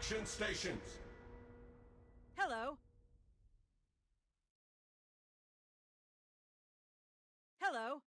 Extraction stations! Hello. Hello.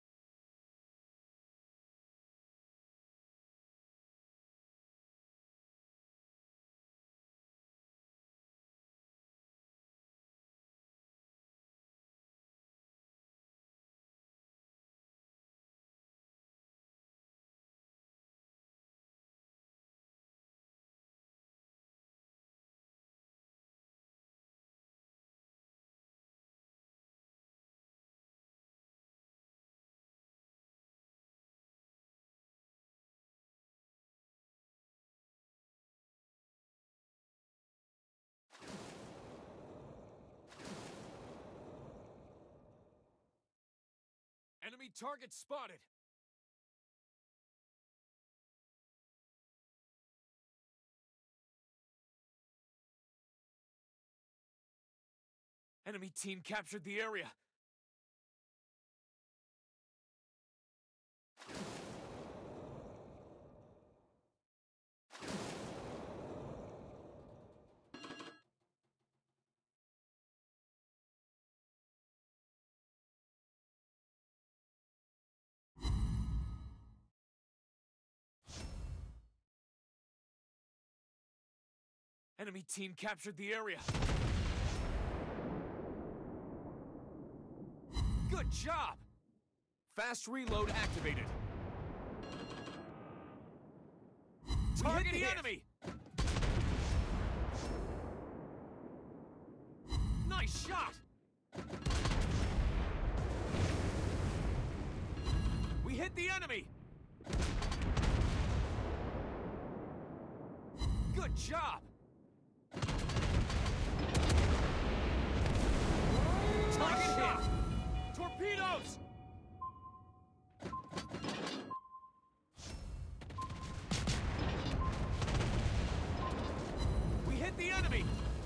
Enemy target spotted! Enemy team captured the area! Enemy team captured the area! Good job! Fast reload activated. Target the enemy! Nice shot! We hit the enemy! Good job! Target hit! Torpedoes! We hit the enemy!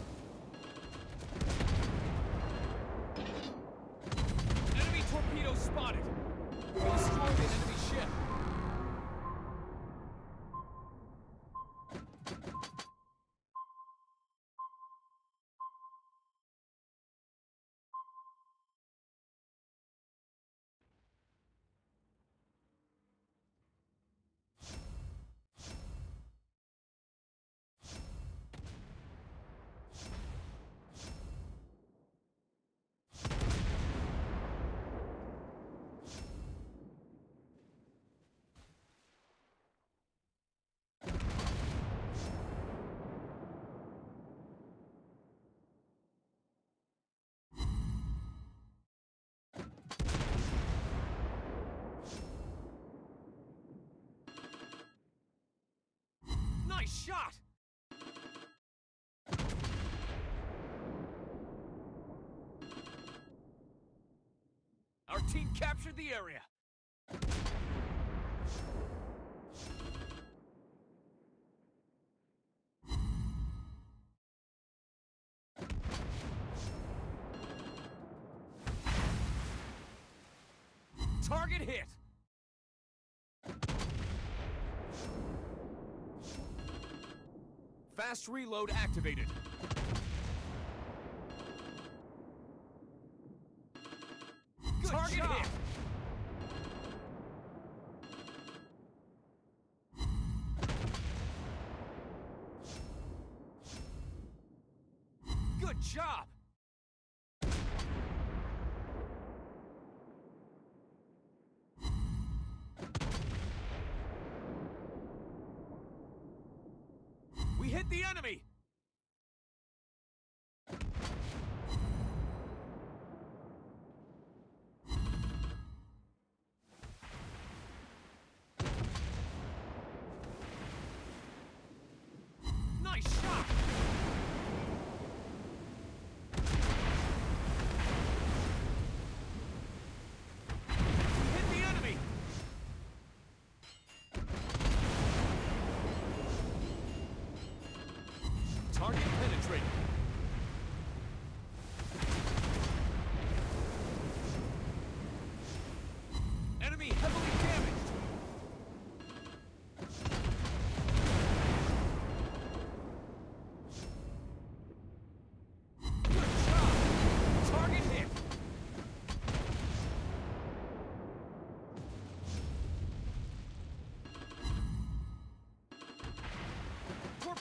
Enemy torpedo spotted! We destroyed an enemy ship! Nice shot! Our team captured the area! Target hit! Fast reload activated. Good Target job. Hit! Good job! We hit the enemy! Nice shot! We hit the enemy!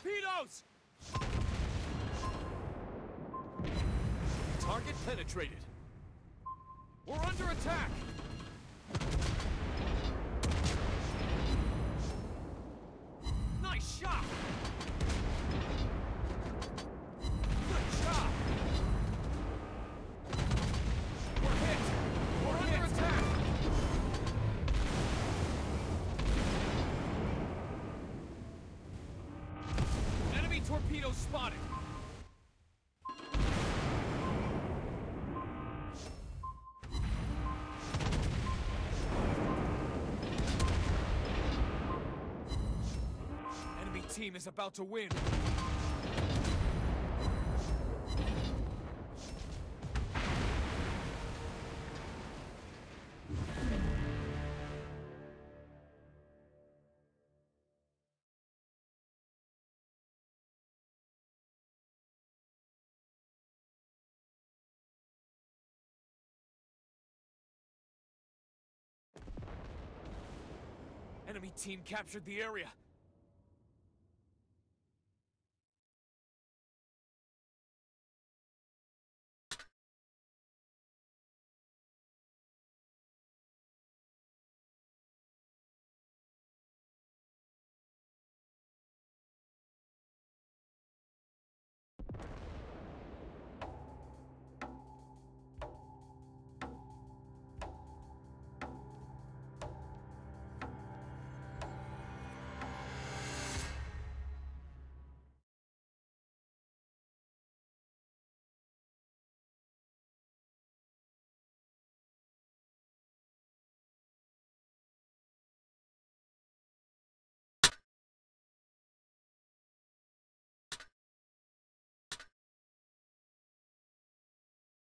torpedoes! Target penetrated. We're under attack! Nice shot! Good job! We're hit! We're under attack! Enemy torpedoes spotted! Enemy team is about to win. Enemy team captured the area.